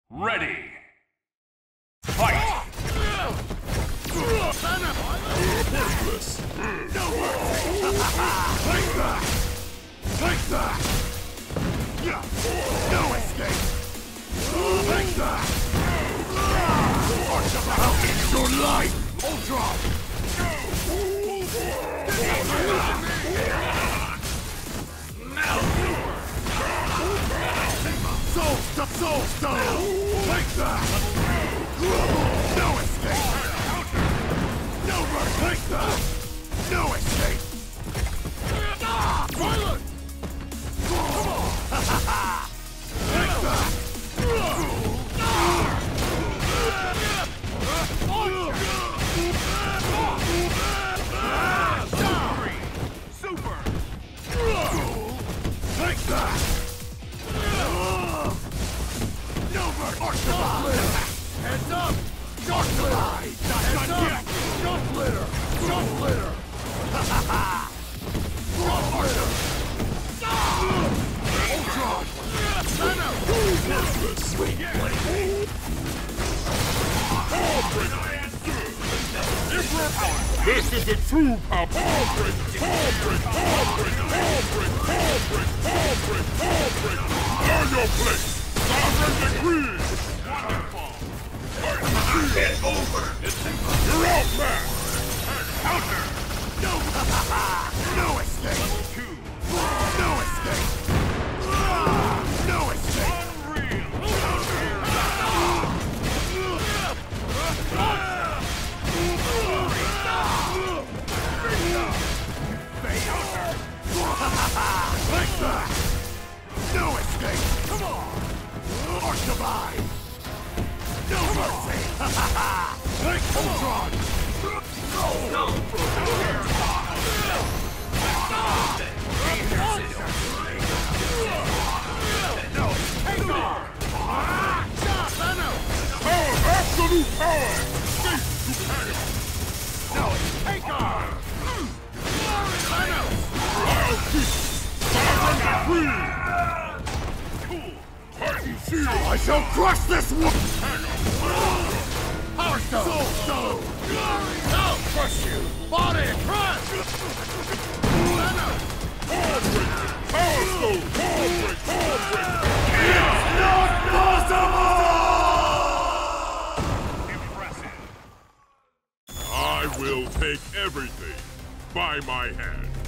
Ready. Fight! Worthless! No mercy! Take that! Take that! No escape! Take that! How is your life? Ultron! Soul Stone! Take that! No escape! No mercy! Take that! No escape! Violent! Come on! Take that! Super! Take that! No mercy! Heads up! Dark Litter! Heads up! Shot Litter! Shot Litter! Ha ha ha! Shot Litter! Ultron! Venom! Worthless! Sweet blade! This is the true power! Power break! Power break! Power break! Power break! Power break! Power break! Power break! Learn your place! Sovereign decree! Wonderful! It's over! You're out, man! Counter! No! No escape! Level 2! No escape! No escape! Unreal! Like that! No escape! Come on! Archivide! No mercy! Take Ultron! No! Absolute power! Face to chaos! No, take on! I'll keep Sovereign decree! Cool! Titan shield! I shall crush this one! Power Stone! Soul Stone! I'll crush you! Body crush! Power break! Power stone! Power break! Power break! It's not possible! Impressive! I will take everything by my hand.